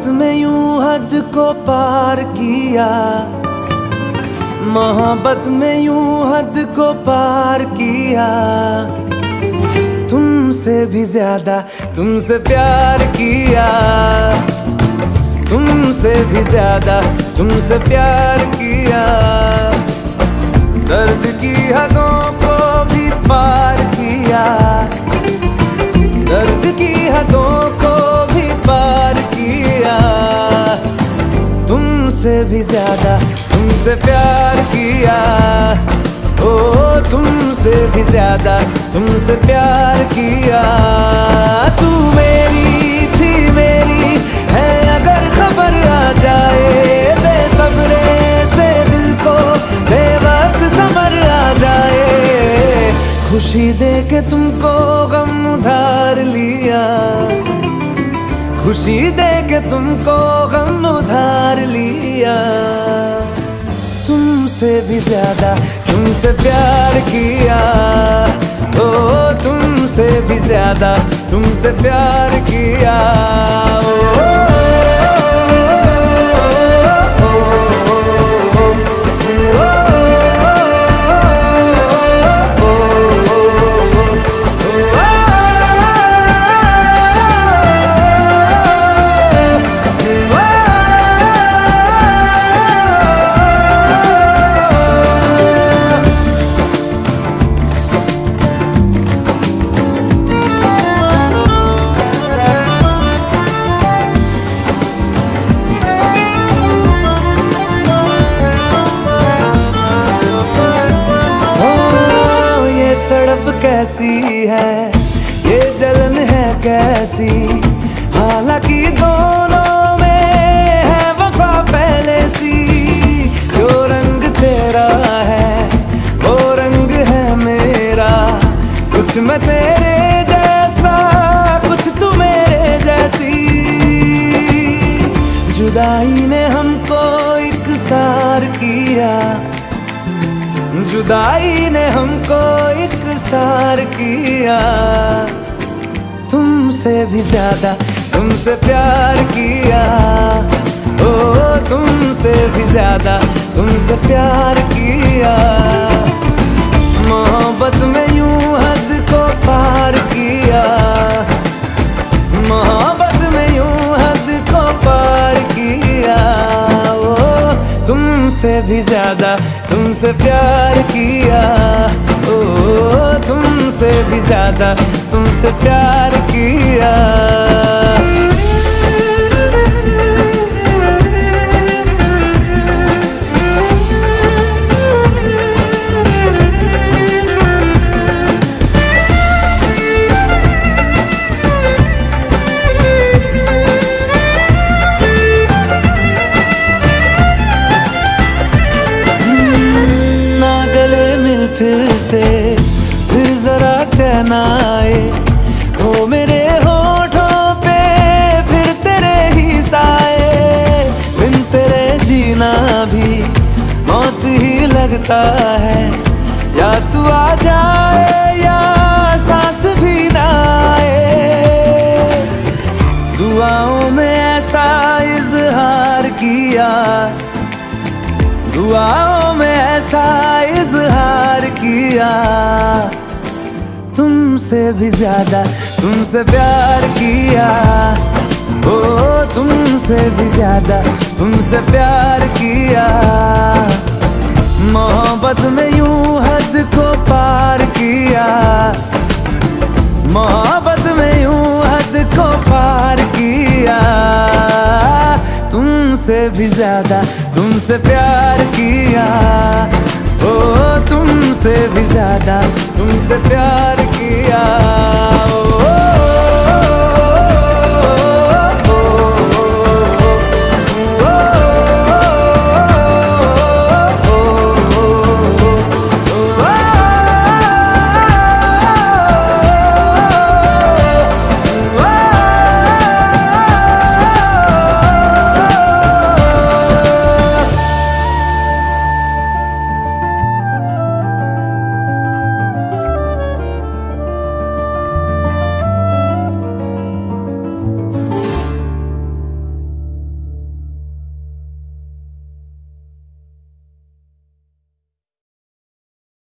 में यूं हद को पार किया, मोहब्बत में यूं हद को पार किया। तुमसे भी ज्यादा तुमसे प्यार किया, तुमसे भी ज्यादा तुमसे प्यार किया। दर्द की हदों को भी पार किया, दर्द की हदों को भी पार किया। तुमसे भी ज्यादा तुमसे प्यार किया, ओ तुमसे भी ज्यादा तुमसे प्यार किया। तू मेरी थी मेरी है अगर खबर आ जाए, बेसब्रे से दिल को बेवक्त समर आ जाए। खुशी दे के तुमको गम उधार लिया, खुशी दे के तुमको गम उधार लिया। तुमसे भी ज्यादा तुमसे प्यार किया, ओ तुमसे भी ज्यादा तुमसे प्यार किया। कैसी है ये जलन है कैसी, हालांकि दोनों में है वफा पहले सी। जो रंग तेरा है वो रंग है मेरा, कुछ मैं तेरे जैसा कुछ तू मेरे जैसी। जुदाई ने हमको इकसार किया, जुदाई ने हमको इकसार किया। तुमसे भी ज्यादा तुमसे प्यार किया, ओ तुमसे भी ज्यादा तुमसे प्यार किया। मोहब्बत में यूं हद को पार किया, मोहब्बत में यूं हद को पार किया। ओ तुमसे भी ज्यादा तुमसे प्यार किया, ओ तुमसे भी ज्यादा तुमसे प्यार किया। फिर से फिर जरा चैन आए, हो मेरे होठों पे फिर तेरे ही साए। बिन तेरे जीना भी मौत ही लगता है, या तू आ जाए या सांस भी ना आए। दुआओं में ऐसा इजहार किया, दुआओं में ऐसा इजहार किया। तुमसे भी ज्यादा तुमसे प्यार किया, ओ तुमसे भी ज्यादा तुमसे प्यार किया। मोहब्बत में यूं हद को पार किया, मोहब्बत में यूं हद को पार किया। तुमसे भी ज्यादा तुमसे प्यार किया, ओ तुमसे भी ज्यादा तुमसे प्यार किया। ओ